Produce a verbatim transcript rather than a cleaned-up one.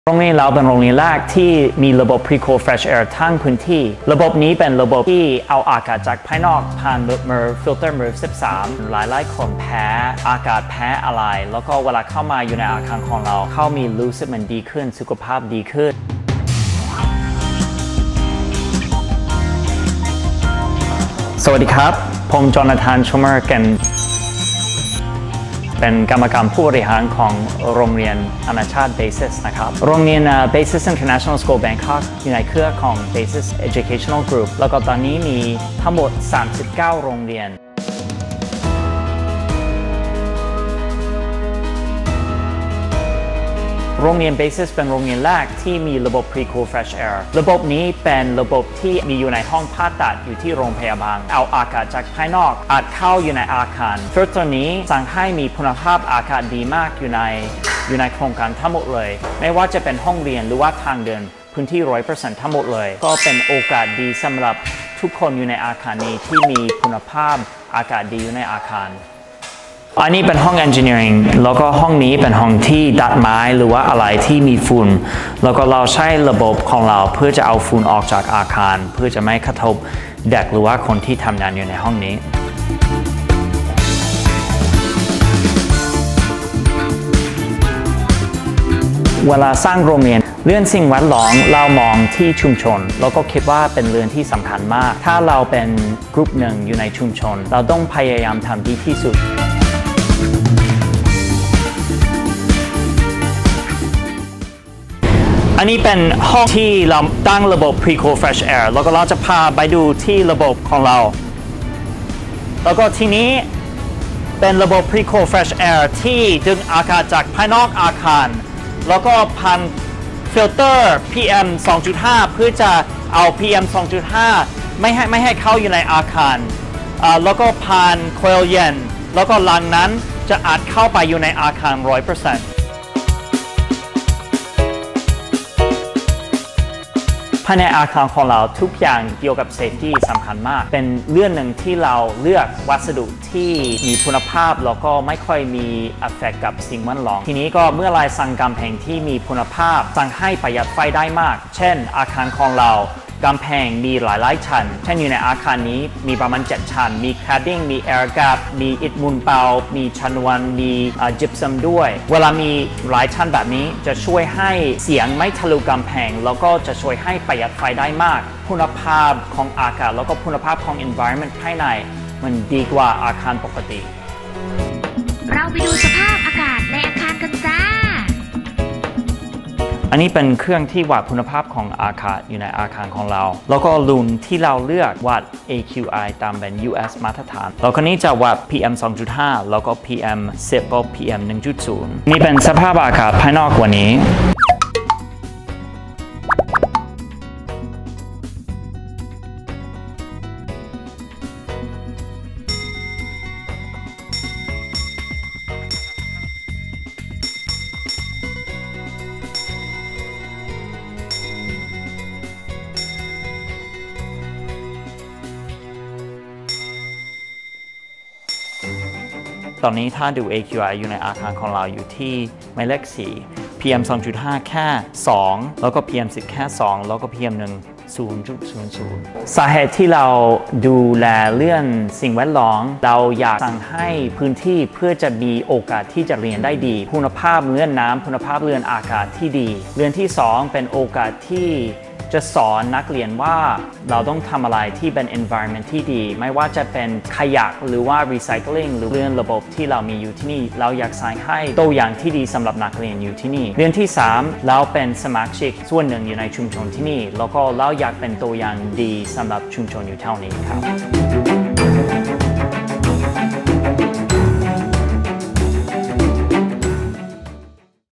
โรงเรียนเราเป็นโรงเรียนแรกที่มีระบบ Pre-Cold Fresh Air ทั้งพื้นที่ระบบนี้เป็นระบบที่เอาอากาศจากภายนอกผ่านมือฟิลเตอร์มือสิบสามหลายหลายคนแพ้อากาศแพ้อะไรแล้วก็เวลาเข้ามาอยู่ในอาคารของเราเขามีรู้สึกมันดีขึ้นสุขภาพดีขึ้นสวัสดีครับผมจอนาธานชูเมอร์กันเป็นกรรมการผู้บริหารของโรงเรียนนานาชาติ Basis นะครับโรงเรียน Basis International School Bangkok อยู่ในเครือของ Basis Educational Group แล้วก็ตอนนี้มีทั้งหมดสามสิบเก้าโรงเรียนโรงเรียน Basis เป็นโรงเรียนแรกที่มีระบบ Pre-Cold Fresh Air ระบบนี้เป็นระบบที่มีอยู่ในห้องผ่าตัดอยู่ที่โรงพยาบาลเอาอากาศจากภายนอกอัดเข้าอยู่ในอาคารฟิลเตอร์นี้สั่งให้มีคุณภาพอากาศดีมากอยู่ในอยู่ในโครงการทั้งหมดเลยไม่ว่าจะเป็นห้องเรียนหรือว่าทางเดินพื้นที่ ร้อยเปอร์เซ็นต์ ทั้งหมดเลยก็เป็นโอกาสดีสำหรับทุกคนอยู่ในอาคารนี้ที่มีคุณภาพอากาศดีอยู่ในอาคารอันนี้เป็นห้อง Engineering แล้วก็ห้องนี้เป็นห้องที่ดัดไม้หรือว่าอะไรที่มีฝุ่นแล้วก็เราใช้ระบบของเราเพื่อจะเอาฝุ่นออกจากอาคารเพื่อจะไม่กระทบเด็กหรือว่าคนที่ทำงานอยู่ในห้องนี้เวลาสร้างโรงเรียนเรื่องสิ่งแวดล้อมเรามองที่ชุมชนแล้วก็คิดว่าเป็นเรื่องที่สำคัญมากถ้าเราเป็นกลุ่มหนึ่งอยู่ในชุมชนเราต้องพยายามทำดีที่สุดอันนี้เป็นห้องที่เราตั้งระบบ Pre-Cold Fresh Air แล้วก็เราจะพาไปดูที่ระบบของเราแล้วก็ที่นี้เป็นระบบ Pre-Cold Fresh Air ที่ดึงอากาศจากภายนอกอาคารแล้วก็ผ่านฟิลเตอร์ พี เอ็ม สองจุดห้า เพื่อจะเอา พี เอ็ม สองจุดห้า ไม่ให้ไม่ให้เข้าอยู่ในอาคารแล้วก็ผ่านโคอยล์เย็นแล้วก็หลังนั้นจะอัดเข้าไปอยู่ในอาคาร ร้อยเปอร์เซ็นต์ภายในอาคารของเราทุกอย่างเกี่ยวกับ safety สำคัญมากเป็นเรื่องหนึ่งที่เราเลือกวัสดุที่มีคุณภาพแล้วก็ไม่ค่อยมี effect กับสิ่งแวดล้อมทีนี้ก็เมื่อไรสั่งกำแพงที่มีคุณภาพสั่งให้ประหยัดไฟได้มากเช่นอาคารของเรากำแพงมีหลายๆชั้นเช่นอยู่ในอาคารนี้มีประมาณเจ็ดชั้นมี cladding มี air gap มีอิฐมูลเปล่ามีชนวนมีจิปซัมด้วยเวลามีหลายชั้นแบบนี้จะช่วยให้เสียงไม่ทะลุกำแพงแล้วก็จะช่วยให้ประหยัดไฟได้มากคุณภาพของอากาศแล้วก็คุณภาพของ environment ภายในมันดีกว่าอาคารปกติเราไปดูสภาพอากาศในอาคารกันจ้าอันนี้เป็นเครื่องที่วัดคุณภาพของอากาศอยู่ในอาคารของเราแล้วก็รุ่นที่เราเลือกวัด เอ คิว ไอ ตามเป็น ยู เอส มาตรฐานแล้วก็นี้จะวัด พี เอ็ม สองจุดห้า แล้วก็ พี เอ็ม สิบ พี เอ็ม หนึ่งจุดศูนย์ นี่เป็นสภาพอากาศภายนอกวันนี้ตอนนี้ถ้าดู เอ คิว ไอ อยู่ในอาคารของเราอยู่ที่หมายเลขสี่ พี เอ็ม สองจุดห้า แค่สองแล้วก็ พี เอ็ม สิบ แค่สองแล้วก็ พี เอ็ม หนึ่ง ศูนย์จุดศูนย์ศูนย์ สาเหตุที่เราดูแลเรื่องสิ่งแวดล้อมเราอยากสั่งให้พื้นที่เพื่อจะมีโอกาสที่จะเรียนได้ดีคุณภาพเรื่องน้ำคุณภาพเรื่องอากาศที่ดีเรื่องที่สองเป็นโอกาสที่จะสอนนักเรียนว่าเราต้องทำอะไรที่เป็น environment ที่ดีไม่ว่าจะเป็นขยะหรือว่า recycling หรือเรื่องระบบที่เรามีอยู่ที่นี่เราอยากสร้างให้ตัวอย่างที่ดีสำหรับนักเรียนอยู่ที่นี่เรื่องที่สามเราเป็นสมาชิกส่วนหนึ่งอยู่ในชุมชนที่นี่แล้วก็เราอยากเป็นตัวอย่างดีสำหรับชุมชนอยู่เท่านี้ครับ